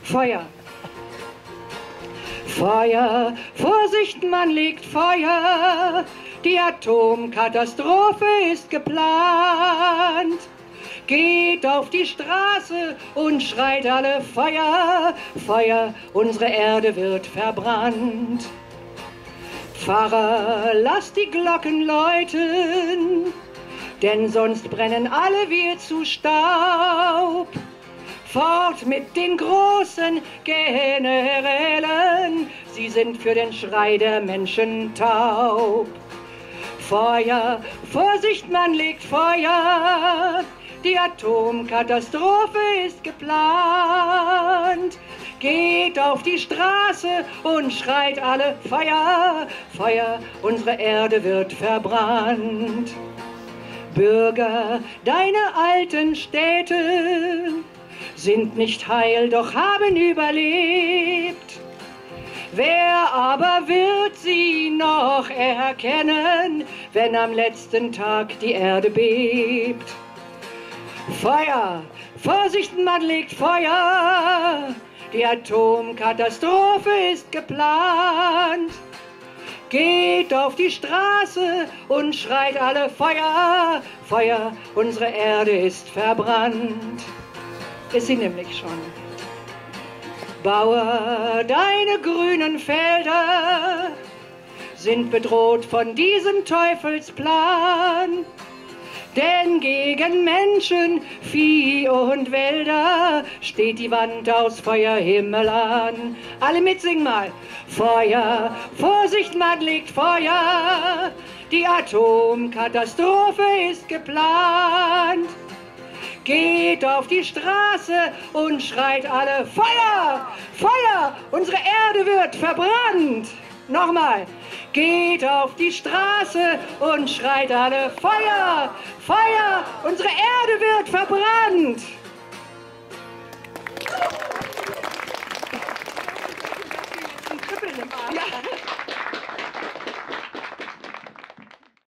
Feuer. Feuer, Vorsicht, man legt Feuer, die Atomkatastrophe ist geplant. Geht auf die Straße und schreit alle Feuer, Feuer, unsere Erde wird verbrannt. Pfarrer, lass die Glocken läuten, denn sonst brennen alle wir zu Staub. Fort mit den großen Generälen, sie sind für den Schrei der Menschen taub. Feuer, Vorsicht, man legt Feuer, die Atomkatastrophe ist geplant. Geht auf die Straße und schreit alle Feuer, Feuer, unsere Erde wird verbrannt. Bürger, deine alten Städte sind nicht heil, doch haben überlebt. Wer aber wird sie noch erkennen, wenn am letzten Tag die Erde bebt? Feuer, Vorsicht, man legt Feuer, die Atomkatastrophe ist geplant. Geht auf die Straße und schreit alle Feuer, Feuer, unsere Erde ist verbrannt. Ist sie nämlich schon. Bauer, deine grünen Felder sind bedroht von diesem Teufelsplan. Denn gegen Menschen, Vieh und Wälder steht die Wand aus Feuerhimmel an. Alle mitsingen mal. Feuer, Vorsicht, man legt Feuer, die Atomkatastrophe ist geplant. Geht auf die Straße und schreit alle Feuer, Feuer, unsere Erde wird verbrannt. Nochmal, geht auf die Straße und schreit alle Feuer, Feuer, unsere Erde wird verbrannt. Ja.